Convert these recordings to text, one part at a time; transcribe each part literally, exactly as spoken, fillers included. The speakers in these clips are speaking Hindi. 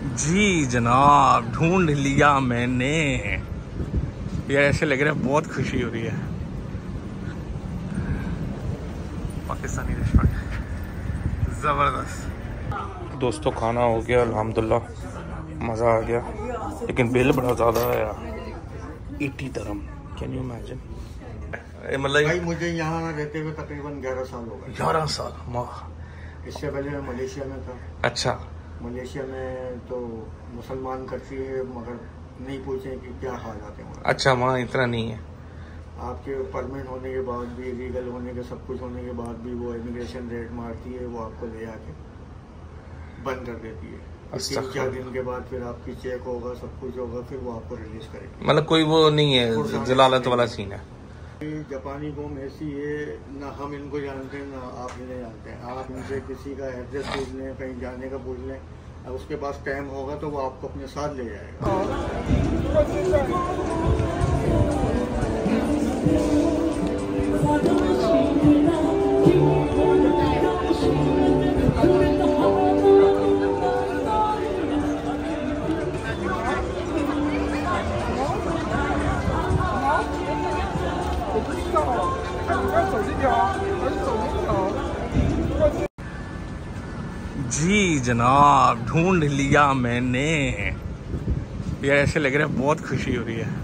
जी जनाब, ढूंढ लिया मैंने। यार ऐसे लग रहा है बहुत खुशी हो रही है। पाकिस्तानी रेस्टोरेंट जबरदस्त। दोस्तों खाना हो गया अल्हम्दुलिल्लाह, मज़ा आ गया, लेकिन बिल बड़ा ज़्यादा आया, अस्सी दरम। Can you imagine? मतलब भाई मुझे यहाँ रहते हुए तकरीबन ग्यारह साल हो गए। ग्यारह साल माह। इससे पहले मैं मलेशिया में था। अच्छा। मलेशिया में तो मुसलमान करती है, मगर नहीं पूछे कि क्या हालात है वहाँ। अच्छा, वहाँ इतना नहीं है। आपके परमानेंट होने के बाद भी, लीगल होने के सब कुछ होने के बाद भी वो इमिग्रेशन रेड मारती है, वो आपको ले आके बंद कर देती है। तीन चार दिन के बाद फिर आपकी चेक होगा, सब कुछ होगा, फिर वो आपको रिलीज करेगी। मतलब कोई वो नहीं है, जलालत वाला सीन है। जापानी कौम ऐसी है, ना हम इनको जानते हैं ना आप इन्हें जानते हैं। आप इनसे किसी का एड्रेस पूछ लें, कहीं जाने का पूछ लें, और उसके पास टाइम होगा तो वो आपको अपने साथ ले जाएगा। जी जनाब, ढूंढ लिया मैंने। यार ऐसे लग रहा है बहुत खुशी हो रही है।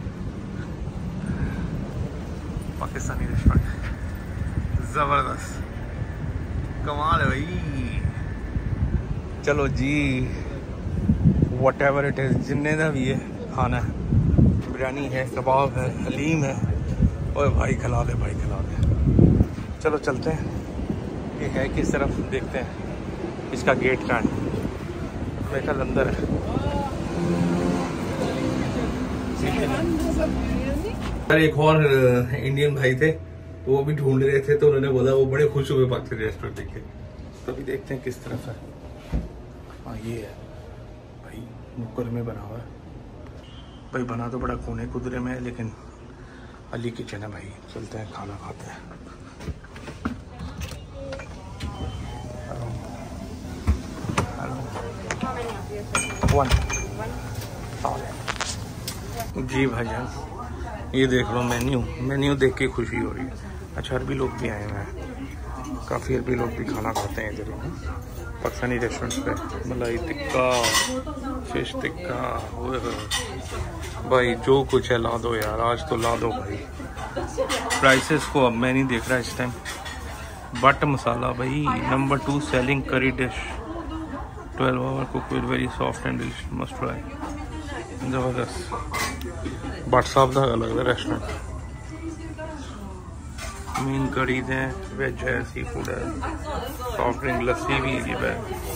पाकिस्तानी रेस्टोरेंट जबरदस्त, कमाल है भाई। चलो जी, वट एवर इट इज, जिन्ने का भी है खाना है, बिरयानी है, कबाब है, हलीम है, ओए भाई खिला दे, भाई खिला दे। चलो चलते हैं, ये है किस तरफ देखते हैं। इसका गेट का मेरे ख्याल अंदर है। एक और इंडियन भाई थे, तो वो भी ढूंढ रहे थे, तो उन्होंने बोला वो बड़े खुश हुए पाकिस्तानी रेस्टोरेंट देख के। तो अभी देखते हैं किस तरफ है। हाँ ये है भाई, नुक्कड़ में बना हुआ है भाई। बना तो बड़ा कोने कुदरे में है, लेकिन अली किचन है भाई। चलते हैं, खाना खाते हैं। वन जी भाईजान, ये देख लो मेन्यू। मेन्यू देख के खुशी हो रही है। अच्छा, अरबी लोग भी आए हुए हैं, काफ़ी अरबी लोग भी खाना खाते हैं इधर पाकिस्तानी रेस्टोरेंट्स पे। मलाई टिक्का, फिश टिक्का, भाई जो कुछ है ला दो यार, आज तो ला दो भाई। प्राइसेस को अब मैं नहीं देख रहा इस time. But Masala Bhai number two selling curry dish, twelve hour cook with very soft and dish, must try. जबरदस्त। बट साहब का अलग है रेस्टोरेंट। मीन कड़ी है, वेज है, सी फूड है, सॉफ्ट ड्रिंक, लस्सी भी है।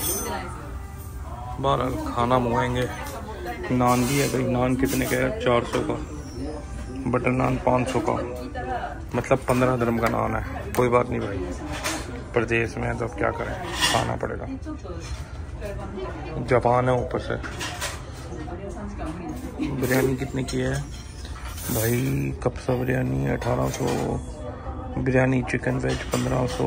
बहरहाल खाना मंगाएंगे। नान भी है भाई। नान कितने का है? चार सौ का। बटर नान पाँच सौ का, मतलब पंद्रह दरम का नान है। कोई बात नहीं भाई, प्रदेश में है तो अब क्या करें, खाना पड़ेगा। जापान है ऊपर से। बिरयानी कितने की है भाई? कप्सा बिरयानी अठारह सौ, बिरयानी चिकन वेज पंद्रह सौ।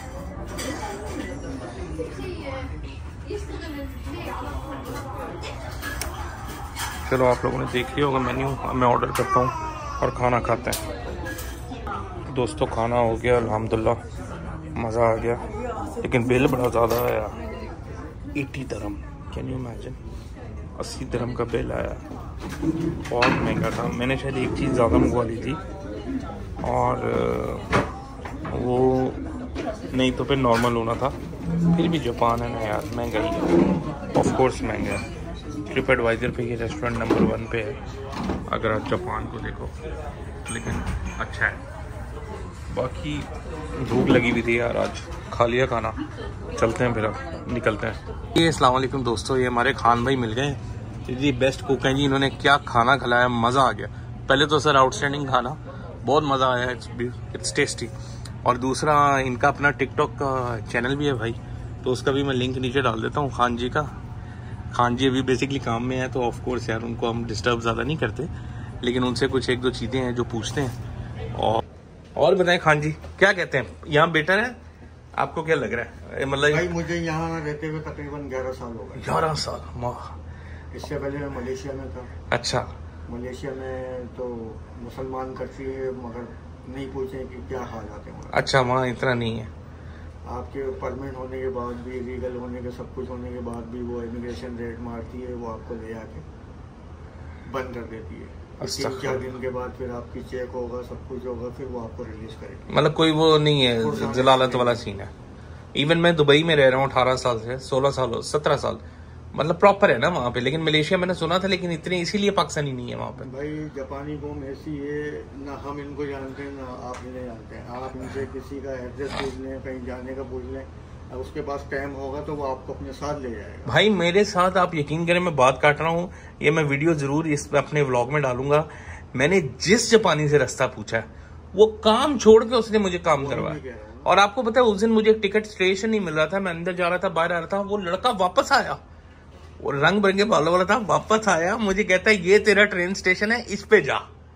चलो आप लोगों ने देख लिया होगा मेन्यू। मैं ऑर्डर करता हूँ और खाना खाते हैं। दोस्तों खाना हो गया अल्हम्दुलिल्लाह, मज़ा आ गया, लेकिन बिल बड़ा ज़्यादा आया, अस्सी दरम। Can you imagine? अस्सी दरम का बिल आया, बहुत महंगा था। मैंने शायद एक चीज़ ज़्यादा मंगवा ली थी, और वो नहीं तो फिर नॉर्मल होना था। फिर भी जापान है ना यार, महंगा ही है, ऑफ कोर्स महंगा है। ट्रिप एडवाइज़र पे ये रेस्टोरेंट नंबर वन पे है अगर आप जापान को देखो, लेकिन अच्छा है। बाकी भूख लगी हुई थी यार, आज खा लिया खाना। चलते हैं फिर, अब निकलते हैं। ये अस्सलाम वालेकुम दोस्तों, ये हमारे खान भाई मिल गए जी, बेस्ट कुक हैं जी। इन्होंने क्या खाना खिलाया, मज़ा आ गया। पहले तो सर आउटस्टैंडिंग खाना, बहुत मज़ा आया, इट्स इट्स टेस्टी। और दूसरा इनका अपना टिकटॉक का चैनल भी है भाई, तो उसका भी मैं लिंक नीचे डाल देता हूँ, खान जी का। खान जी अभी बेसिकली काम में है, तो ऑफ कोर्स यार उनको हम डिस्टर्ब ज़्यादा नहीं करते, लेकिन उनसे कुछ एक दो चीज़ें हैं जो पूछते हैं। और और बताएं खान जी क्या कहते हैं, यहाँ बेटर है? आपको क्या लग रहा है? मतलब भाई मुझे यहाँ रहते हुए तकरीबन ग्यारह साल हो गए। ग्यारह साल माह। इससे पहले मैं मलेशिया में था। अच्छा। मलेशिया में तो मुसलमान करती है, मगर नहीं पूछे कि क्या हालात है वहाँ। अच्छा, वहाँ इतना नहीं है। आपके परमिट होने के बाद भी, लीगल होने के सब कुछ होने के बाद भी वो इमिग्रेशन रेड मारती है, वो आपको ले आके बंद कर देती है। तीन चार दिन के बाद फिर आपकी चेक होगा, सब कुछ होगा, फिर वो आपको रिलीज करेगी। मतलब कोई वो नहीं है जलालत वाला सीन है। इवन मैं दुबई में रह रहा हूँ अठारह साल से, सोलह साल सत्रह साल, मतलब प्रॉपर है ना वहाँ पे। लेकिन मलेशिया मैंने सुना था, लेकिन इतने इसीलिए पाकिस्तानी नहीं है वहाँ पे। भाई जापानी कौम ऐसी है, ना हम इनको जानते हैं ना आप इन्हें जानते हैं। आप इनसे किसी का एड्रेस पूछ लें, कहीं जाने का पूछ लें, उसके पास टाइम होगा तो वो आपको अपने साथ ले जाएगा। भाई मेरे साथ आप यकीन करें, मैं बात काट रहा हूँ, ये मैं वीडियो जरूर इस अपने व्लॉग में डालूंगा। मैंने जिस जापानी से रास्ता पूछा है, वो काम छोड़ के उसने मुझे काम करवाया। और आपको पता है उस दिन मुझे टिकट स्टेशन नहीं मिल रहा था, मैं अंदर जा रहा था, बाहर आ रहा था, वो लड़का वापस आया, वो रंग बिरंगे बालों वाला था, वापस आया, मुझे कहता है ये तेरा ट्रेन स्टेशन है, इस पे जा।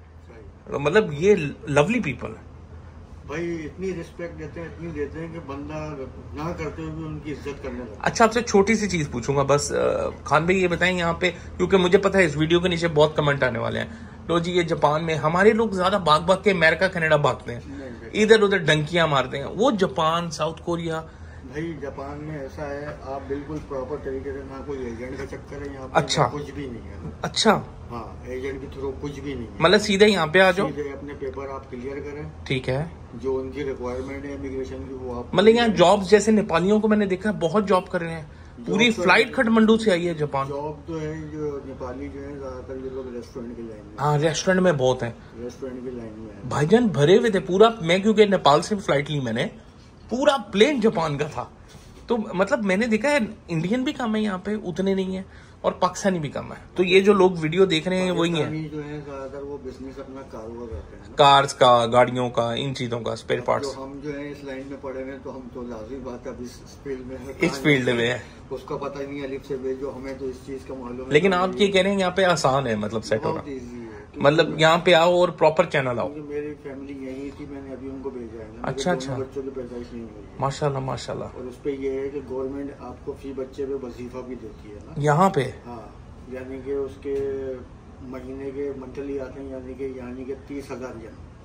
तो मतलब ये लवली पीपल है भाई, इतनी रिस्पेक्ट देते हैं, इतनी देते हैं कि बंदा ना करते हुए भी उनकी इज्जत करने लगता है। अच्छा, आपसे छोटी सी चीज पूछूंगा बस, खान भाई ये बताएं यहाँ पे, क्योंकि मुझे पता है इस वीडियो के नीचे बहुत कमेंट आने वाले हैं, लो जी ये जापान में हमारे लोग ज्यादा भाग भाग के अमेरिका कनाडा भागते हैं, इधर उधर डंकियां मारते हैं, वो जापान साउथ कोरिया। भाई जापान में ऐसा है, आप बिल्कुल प्रॉपर तरीके से, ना कोई एजेंट का चक्कर है यहाँ पे, अच्छा, कुछ भी नहीं है। अच्छा, हाँ, एजेंट के थ्रू कुछ भी नहीं है, मतलब सीधे यहाँ पे आ जाओ, सीधे अपने पेपर आप क्लियर करें, ठीक है, जो उनकी रिक्वायरमेंट है इमिग्रेशन की वो आप। मतलब यहाँ जॉब्स जैसे नेपालियों को मैंने देखा बहुत जॉब कर रहे हैं, पूरी फ्लाइट काठमांडू से आई है जापान। जॉब तो है, जो नेपाली जो है ज्यादातर ये लोग रेस्टोरेंट की लाइन में, हाँ रेस्टोरेंट में बहुत है, रेस्टोरेंट की लाइन में भाईजान भरे हुए थे पूरा। मैं क्योंकि नेपाल से फ्लाइट ली मैंने, पूरा प्लेन जापान का था। तो मतलब मैंने देखा है इंडियन भी कम है यहाँ पे, उतने नहीं है, और पाकिस्तानी भी कम है। तो ये जो लोग वीडियो देख रहे हैं वही है, जो है ज्यादातर वो बिजनेस अपना कारोबार करते हैं, कार्स का, गाड़ियों का, इन चीजों का, स्पेयर पार्ट्स। जो हम जो है इस लाइन में पड़े हैं, तो हम तो लाजिम बात है इस फील्ड में है, इस फील्ड में है, उसका पता ही नहीं अलिफ से बे, जो हमें तो इस चीज का मालूम है। लेकिन आप ये कह रहे हैं यहाँ पे आसान है, मतलब सेट होना, मतलब यहाँ पे आओ और प्रॉपर चैनल आओ। मेरी फैमिली यही थी, मैंने अभी उनको भेजा है ना। अच्छा अच्छा, बच्चों की पैदाइश नहीं हुई, माशाल्लाह माशाल्लाह। और उस पे ये है कि गवर्नमेंट आपको फी बच्चे पे वजीफा भी देती है ना यहाँ पे। हाँ, यानी कि उसके महीने के मंथली आते हैं, यानी कि यानी कि तीस हजार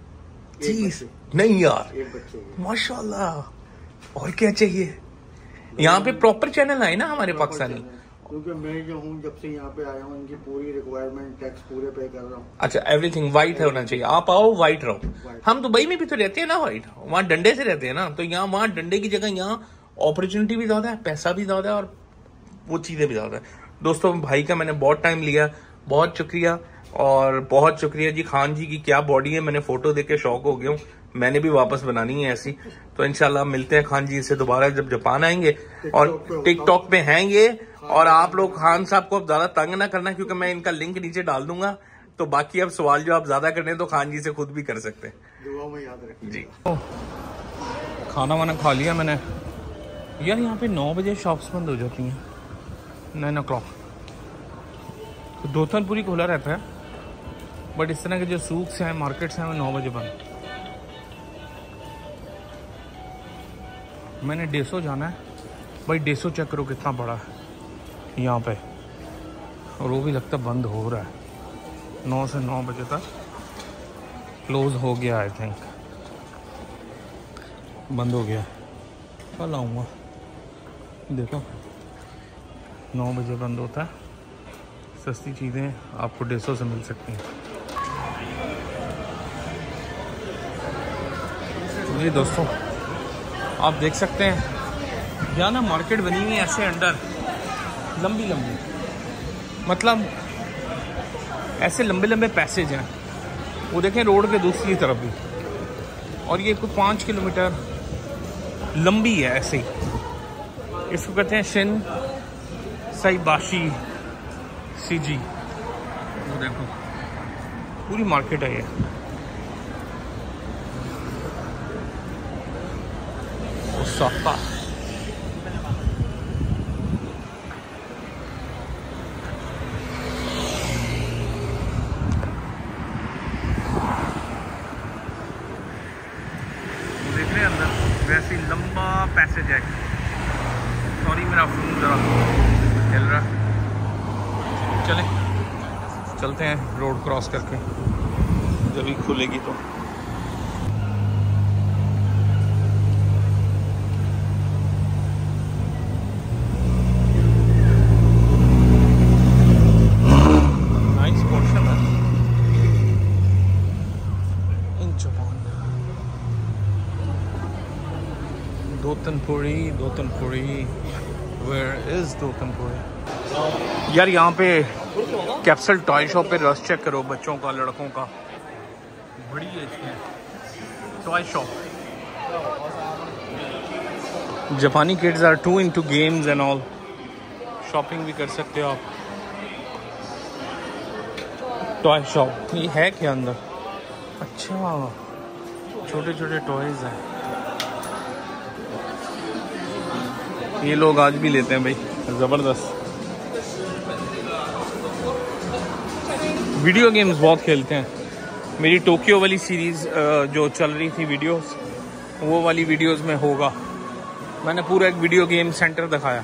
तीस नहीं यार, एक बच्चे के, माशाल्लाह। और क्या चाहिए, यहाँ पे प्रॉपर चैनल आए ना हमारे पाकिस्तानी। क्योंकि मैं जो हूँ जब से यहाँ पे आया हूँ, इनकी पूरी रिक्वायरमेंट टैक्स पूरे पे कर रहा हूँ। अच्छा, एवरीथिंग व्हाइट होना चाहिए, आप आओ व्हाइट रहो। हम दुबई में भी तो रहते हैं ना व्हाइट, वहाँ डंडे से रहते हैं ना, तो यहाँ वहाँ डंडे की जगह यहाँ अपॉर्चुनिटी भी ज्यादा है, पैसा भी ज्यादा है, और वो चीजें भी ज्यादा है। दोस्तों भाई का मैंने बहुत टाइम लिया, बहुत शुक्रिया, और बहुत शुक्रिया जी। खान जी की क्या बॉडी है, मैंने फोटो देख के शौक हो गया हूँ, मैंने भी वापस बनानी है ऐसी। तो इंशाल्लाह मिलते हैं खान जी से दोबारा जब जापान आएंगे, और टिकटॉक पे हैंगे। और आप लोग खान साहब को अब ज्यादा तंग ना करना, क्योंकि मैं इनका लिंक नीचे डाल दूंगा, तो बाकी अब सवाल जो आप ज्यादा करने तो खान जी से खुद भी कर सकते हैं। दुआ में याद रखिए जी। खाना वाना खा लिया मैंने यार। यहाँ पे नौ बजे शॉप्स बंद हो जाती हैं, नाइन ओ क्लॉक, तो दोपहर पूरी खुला रहता है, बट इस तरह के जो सूक्स हैं, मार्केट्स हैं, वो नौ बजे बंद। मैंने डेसो जाना है भाई, डेसो चेक करो कितना बड़ा है यहाँ पे, और वो भी लगता बंद हो रहा है, नौ से नौ बजे तक क्लोज हो गया, आई थिंक बंद हो गया। कल आऊँगा, देखो नौ बजे बंद होता है, सस्ती चीज़ें आपको डेसो से मिल सकती हैं। जी दोस्तों, आप देख सकते हैं यहाँ ना मार्केट बनी हुई है ऐसे अंडर, लंबी लंबी, मतलब ऐसे लंबे लंबे पैसेज हैं, वो देखें रोड के दूसरी तरफ भी, और ये कुछ पाँच किलोमीटर लंबी है ऐसे ही। इसको कहते हैं शिन साइबाशी सीजी। वो देखो पूरी मार्केट है ये। ओसाका देख रहे हैं अंदर, वैसे ही लंबा पैसेज है। चलें चलते हैं रोड क्रॉस करके, जब भी खुलेगी तो। नाइस पोर्शन है in Japan. Dotonbori Dotonbori where is Dotonbori. यार यहाँ पे कैप्सूल टॉय शॉप पे रश चेक करो, बच्चों का, लड़कों का, बड़ी अच्छी टॉय शॉप। जापानी kids are too into games and all. Shopping भी कर सकते हो आप। टॉय शॉप ये है क्या अंदर? अच्छा, छोटे छोटे टॉयज हैं। ये लोग आज भी लेते हैं भाई, ज़बरदस्त। वीडियो गेम्स बहुत खेलते हैं। मेरी टोक्यो वाली सीरीज़ जो चल रही थी वीडियोस, वो वाली वीडियोस में होगा। मैंने पूरा एक वीडियो गेम सेंटर दिखाया।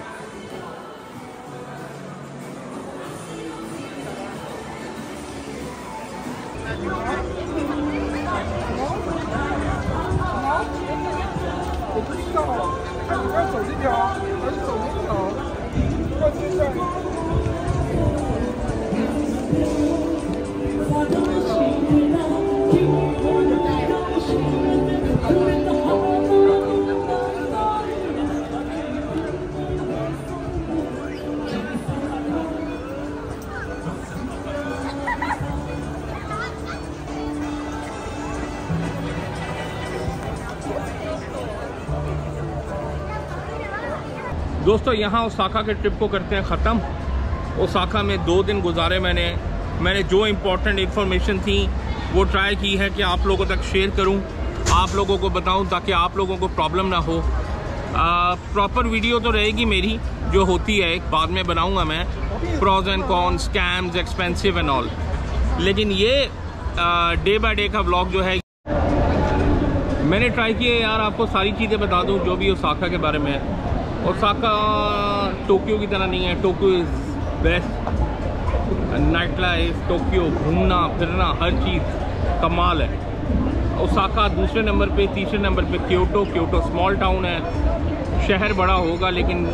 दोस्तों यहाँ ओसाका के ट्रिप को करते हैं ख़त्म। ओसाका में दो दिन गुजारे मैंने मैंने जो इम्पोर्टेंट इन्फॉर्मेशन थी वो ट्राई की है कि आप लोगों तक शेयर करूं, आप लोगों को बताऊं, ताकि आप लोगों को प्रॉब्लम ना हो। प्रॉपर वीडियो तो रहेगी मेरी जो होती है, बाद में बनाऊंगा मैं, pros and cons, scams, expensive and all. लेकिन ये डे बाय डे का व्लॉग जो है, मैंने ट्राई किया यार आपको सारी चीज़ें बता दूँ जो भी ओसाका के बारे में है। ओसाका टोक्यो की तरह नहीं है। Tokyo is best. Night life, Tokyo, घूमना फिरना, हर चीज़ कमाल है। ओसाका दूसरे नंबर पे, तीसरे नंबर पे क्योटो। क्योटो स्मॉल टाउन है, शहर बड़ा होगा लेकिन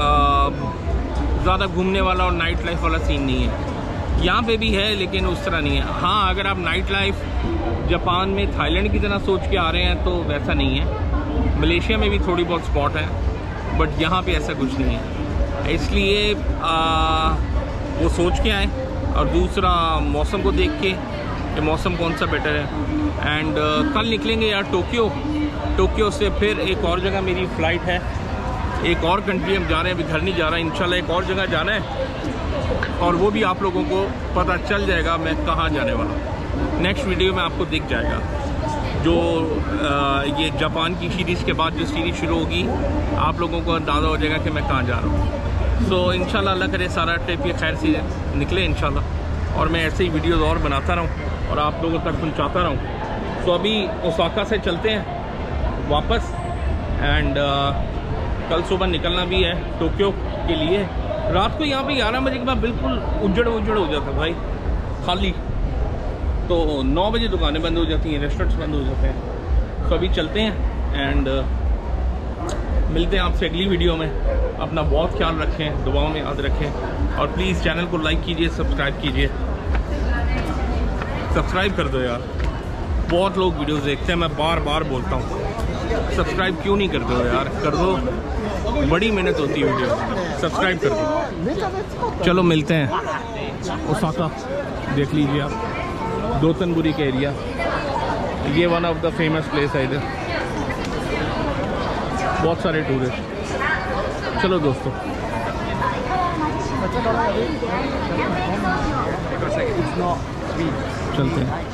ज़्यादा घूमने वाला और नाइट लाइफ वाला सीन नहीं है। यहाँ पे भी है लेकिन उस तरह नहीं है। हाँ, अगर आप नाइट लाइफ जापान में थाईलैंड की तरह सोच के आ रहे हैं तो वैसा नहीं है। मलेशिया में भी थोड़ी बहुत स्पॉट है, बट यहाँ पे ऐसा कुछ नहीं है। इसलिए आ, वो सोच के आए, और दूसरा मौसम को देख के कि मौसम कौन सा बेटर है। एंड uh, कल निकलेंगे यार टोक्यो। टोक्यो से फिर एक और जगह मेरी फ़्लाइट है, एक और कंट्री हम जा रहे हैं, अभी घर नहीं जा रहा है। इंशाल्लाह एक और जगह जाना है, और वो भी आप लोगों को पता चल जाएगा मैं कहाँ जाने वाला हूँ। नेक्स्ट वीडियो में आपको दिख जाएगा। जो आ, ये जापान की सीरीज़ के बाद जो सीरीज़ शुरू होगी, आप लोगों को अंदाज़ा हो जाएगा कि मैं कहाँ जा रहा हूँ। सो so, इंशाल्लाह अल्लाह करे सारा ट्रिप ये खैर से निकले इंशाल्लाह, और मैं ऐसे ही वीडियोस और बनाता रहूँ और आप लोगों तक पहुँचाता रहूँ। सो so, अभी ओसाका से चलते हैं वापस, एंड uh, कल सुबह निकलना भी है टोक्यो के लिए। रात को यहाँ पे ग्यारह बजे के बाद बिल्कुल उजड़ उजड़ हो जाता है भाई, खाली। तो नौ बजे दुकानें बंद हो जाती हैं, रेस्टोरेंट्स बंद हो जाते हैं। तो अभी चलते हैं एंड uh, मिलते हैं आपसे अगली वीडियो में। अपना बहुत ख्याल रखें, दुआओं में याद रखें, और प्लीज़ चैनल को लाइक कीजिए, सब्सक्राइब कीजिए। सब्सक्राइब कर दो यार, बहुत लोग वीडियोस देखते हैं, मैं बार बार बोलता हूँ सब्सक्राइब क्यों नहीं करते हो यार, कर दो, बड़ी मेहनत होती है वीडियो, सब्सक्राइब कर दो। चलो मिलते हैं। ओसाका देख लीजिए आप, दोतनपुरी का एरिया, ये one of the famous place है इधर, बहुत सारे टूरिस्ट। चलो दोस्तों, चलते हैं।